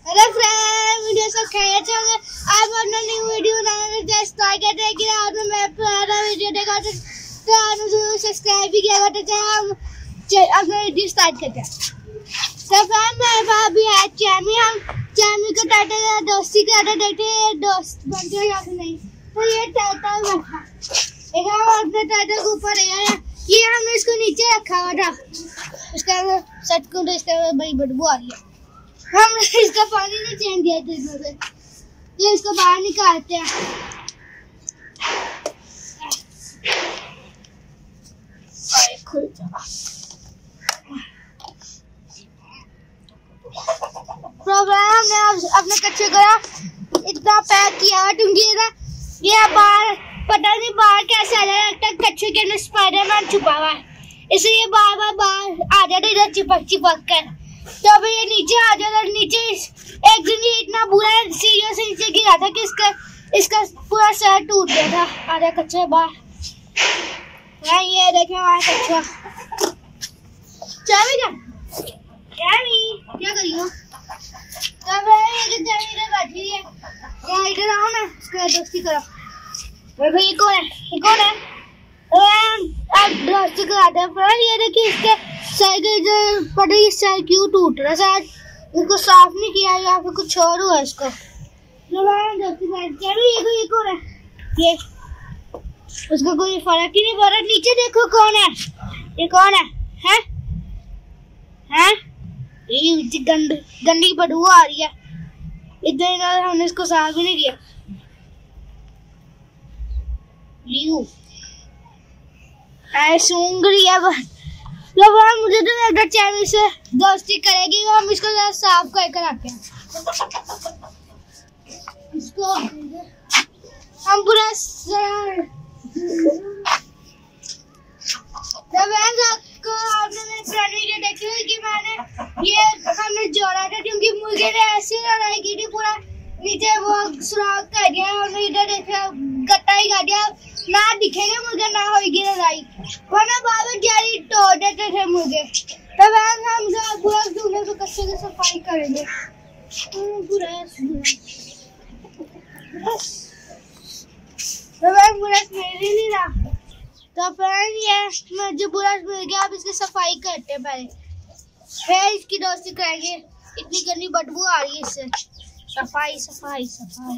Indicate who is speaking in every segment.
Speaker 1: Hello friend, video सब खैरियत से होंगे। आज मैं अपना न्यू वीडियो बनाने जस्ट ट्राई करते हैं कि आज मैं पहला वीडियो देखा तो आप मुझे सब्सक्राइब भी किया करते थे। हम अपना वीडियो स्टार्ट करते हैं। तो फ्रेंड मेरे पास भी है चैमी। हम चैमी को टाइटल दोस्ती का टाइटल देखते हैं, दोस्त बनते हैं या फिर नहीं। तो ये टाइटल रखा एक हम अपने टाइटल के ऊपर है। ये हमने इसको नीचे रखा हुआ था, इसका सच को तो इसका बड़ी बदबू आ रही है। हम इसका पानी नहीं चेंज दिया था इसमें से, ये इसको बाहर निकालते हैं। खुल जा प्रोग्राम ने अपने कच्चे को इतना पैक किया है क्योंकि ना ये बाहर पता नहीं बाहर कैसे आ जाए, लगता है कच्चे के अंदर स्पाइडरमैन छुपा हुआ है, इसलिए बार बार बाहर आ जाता इधर चिपक चिपक कर। तो अभी ये नीचे आ जाता, नीचे एक दिन ये इतना बुरा सीढ़ियों से नीचे गिरा था कि इसका पूरा सर टूट गया था। आधा कच्चा बाहर ये देखें वहाँ कच्चा। चाबी क्या करी हो? तब ये बैठी है, यहाँ इधर आओ ना, इसका दोस्ती करो। भाई ये कौन है? अब दोस्ती कराते हैं। पर ये देखिए इसके सर के इधर पता है सर क्यों टूट रहा है, शायद इसको साफ नहीं किया या फिर कुछ और हुआ इसको। ये कौन है? ये उसको कोई फर्क ही नहीं पड़ रहा। नीचे देखो कौन है, ये कौन है? हैं? ये गंदी बदबू आ रही है, इधर हमने इसको साफ भी नहीं किया। सूंघ रही है मुझे तो लगता चैमी से दोस्ती करेगी। हम इसको जरा साफ करके आते हैं। इसको हम पूरा आपने देखी हुई कि हमने जोड़ा था क्योंकि मुर्गे ने ऐसी लड़ाई की थी, पूरा नीचे वो सुराख कर दिया। हमने इधर देखा गट्टा ही कर दिया, ना दिखेंगे मुर्गे ना होगी लड़ाई, वरना बाबा जारी तोड़ देते थे मुर्गे। तब हम पूरा दूल्हे को कच्चे की सफाई करेंगे पूरा स्मेल ही नहीं रहा। तो फ्रेंड ये मुझे पूरा स्मेल गया, अब इसकी सफाई करते हैं पहले, फिर इसकी दोस्ती करेंगे। इतनी गंदी बदबू आ रही है इससे। सफाई सफाई सफाई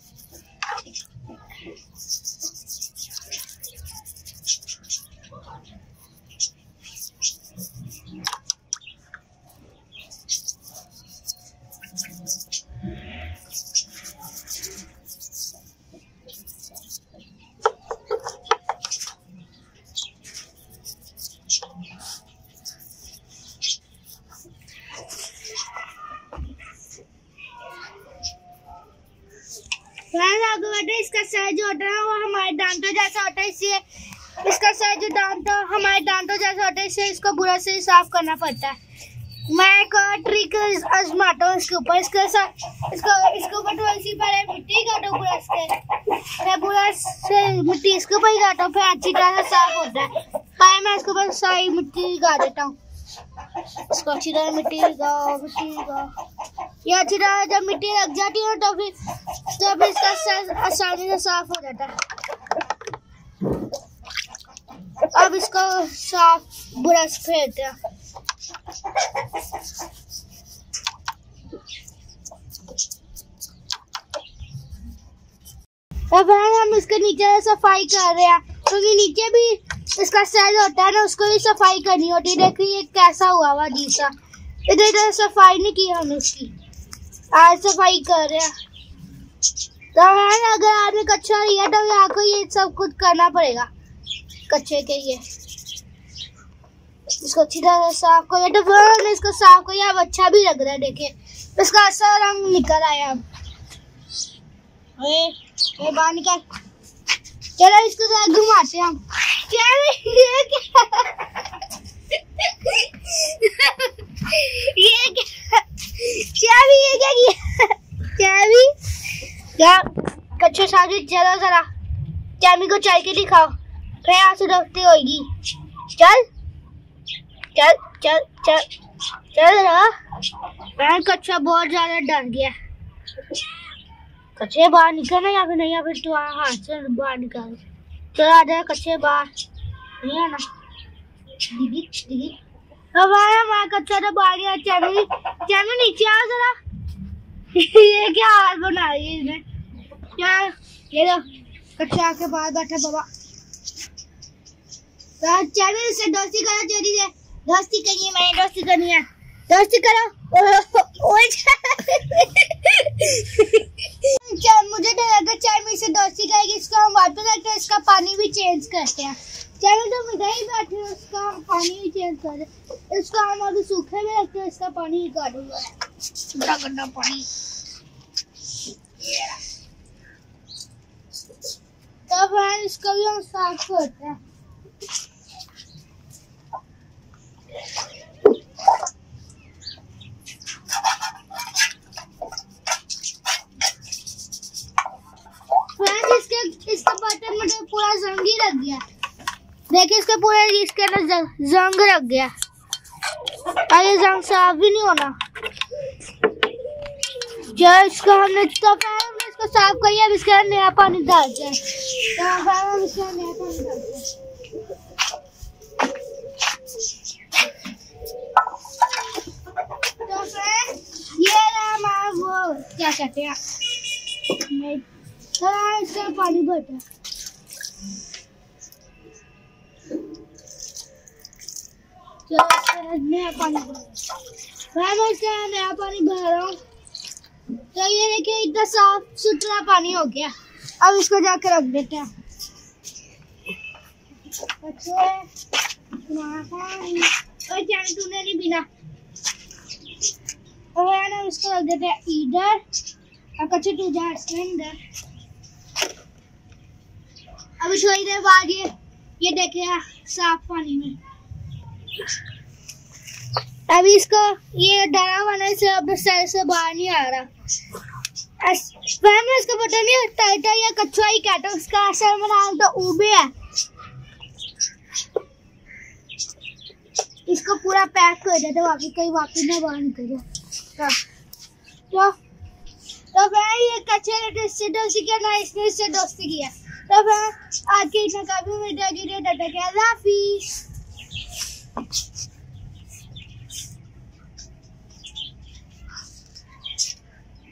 Speaker 1: इसका सर जो होता है वो हमारे दांतों जैसा होता है, इसलिए इसका सर जो हमारे दांतों जैसा होता है, इससे इसको बुरा से साफ करना पड़ता है। मैं एक और ट्रिक आजमाता हूँ इसके ऊपर। इसके ऊपर थोड़ी सी पहले मिट्टी काटो, ब्रश से मिट्टी इसके ऊपर ही काटो, फिर अच्छी तरह से साफ होता है। पहले मैं इसके ऊपर सारी मिट्टी गा देता हूँ, इसको अच्छी तरह मिट्टी लगाओ। ये अच्छी तरह जब मिट्टी लग जाती है तो फिर इसका सर आसानी से साफ हो जाता है। अब इसको साफ ब्रश फेरते हैं। अब हम इसके नीचे सफाई कर रहे हैं क्योंकि नीचे भी इसका सर होता है ना, उसको भी सफाई करनी होती है। देखिए ये कैसा हुआ हुआ जीसा, इधर सफाई नहीं की हमने इसकी, आज सफाई कर रहे हैं। तो अगर आपने कच्चा लिया तो आपको ये सब कुछ करना पड़ेगा कच्चे के लिए। इसको अच्छी तरह साफ करिए। तो फिर हमने इसको साफ किया, अब अच्छा भी लग रहा है। देखिए इसका असर रंग निकल आया। अब बाहर निकल, चलो इसको जरा घुमाते हैं हम। ये क्या कच्चे साथी, चलो जरा चैमी को चल के दिखाओ, फिर आंसू दोस्ती होगी। चल चल चल चल चल रहा मैं कच्चा बहुत ज्यादा डर गया। कच्चे बाहर निकलना या फिर नहीं, या फिर तू हाथ से बाहर निकाल। चल आ जाए कच्चे बाहर, नहीं आना। अब आया मैं कच्चा तो बाहर गया। चैमी चैमी नीचे आ जरा। ये क्या हाल बना रही है इसने? क्या ये लो कच्चा के बाहर बैठा बाबा। चैमी से दोस्ती करो, जल्दी से दोस्ती करिए। मैंने दोस्ती करनी है, दोस्ती करो। मुझे डर लगता है चैमी से दोस्ती करेगी, इसको हम वाटर रखते हैं, इसका पानी भी चेंज करते हैं। चैमी तो इधर ही बैठे हैं, उसका हम पानी भी चेंज कर रहे हैं। इसका हम अभी सूखे में रखते हैं, इसका पानी निकाल हुआ है, गंदा गंदा पानी। तब इसको भी हम साफ करते हैं। इसका बटन मुझे पूरा जंग ही लग गया। देखिए इसका पूरा इसके अंदर जंग लग गया और ये जंग साफ भी नहीं होना। जब इसको हमने इसको साफ किया, अब इसके अंदर नया पानी डालते हैं। तो इसके अंदर नया पानी डालते हैं। तो फ्रेंड्स ये रहा हमारा वो क्या कहते हैं, इसका पानी भरता है। नया पानी मैं इसका नया पानी भर रहा हूँ। तो ये देखिए इतना साफ सुथरा पानी हो गया। अब इसको जाकर रख देते हैं। तूने नहीं पीना, और इसको रख देते हैं इधर। कच्चे तू जा इसके अंदर। अभी थोड़ी देर बाद ये देखिए साफ पानी में। अभी इसको ये डरा होने से अब सर से बाहर नहीं आ रहा। इसको पता नहीं टाइटा या कच्चा ही कहते हैं, उसका असर में नाम तो ऊबे है। इसको पूरा पैक कर देते वापिस, कहीं वापिस ना बाहर निकल जाए। तो भाई ये कच्चे से दोस्ती किया ना, इसने इससे दोस्ती किया। तो भाई आज के इतना काफी वीडियो, टाटा, अल्लाह हाफिज़।